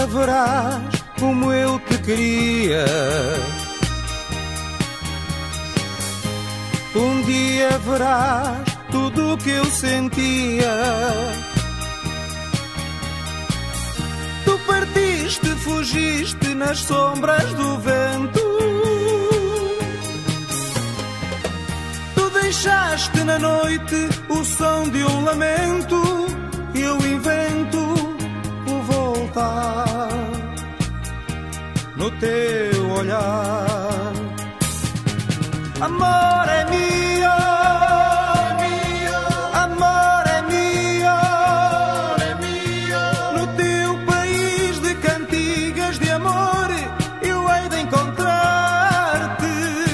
dia verás como eu te queria. Um dia verás tudo o que eu sentia. Tu partiste, fugiste nas sombras do vento. Tu deixaste na noite o som de um lamento. Eu invento o voltar no teu olhar. Amor é mio, amor é mio. No teu país de cantigas de amor eu hei de encontrar-te.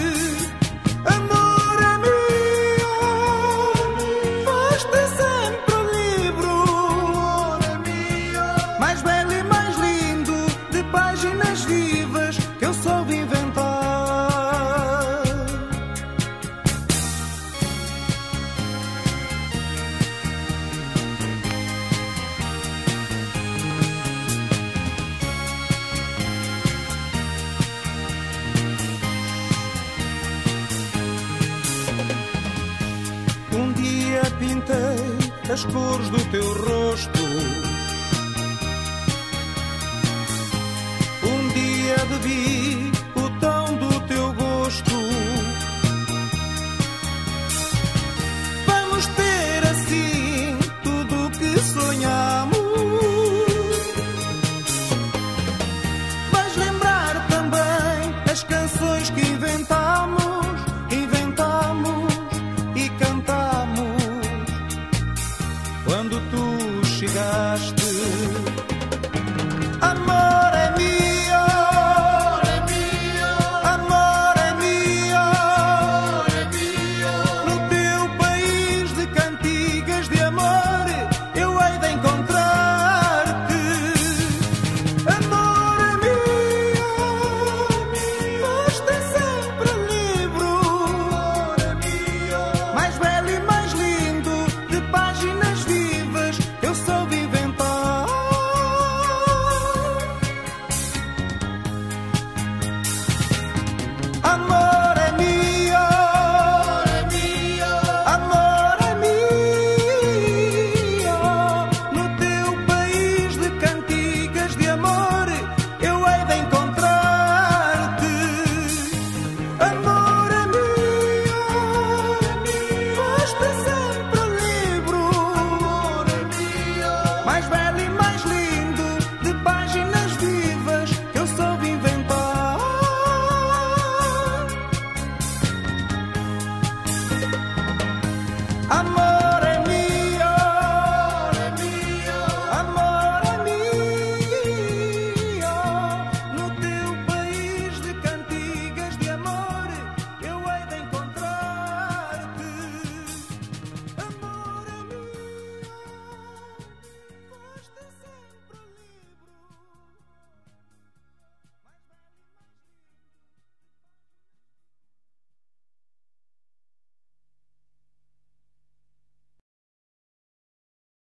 Amor é mio, foste sempre o livro mais belo e mais lindo, de páginas vivas que eu soube inventar. Um dia pintei as cores do teu rosto. Um dia bebi o tom do teu gosto. Vamos ter assim tudo o que sonhamos. Vais lembrar também as canções que inventamos e cantamos quando tu chegaste. Amor é mio, amor é mio. No teu país de cantigas de amor eu hei de encontrar-te. Amor é mio, foste sempre livro mais belo e mais lindo, de páginas vivas eu soube inventar. Amor é mio, amor é mio. No teu país de cantigas de amor eu hei de encontrar-te. Amor é mio, foste sempre o livro mais belo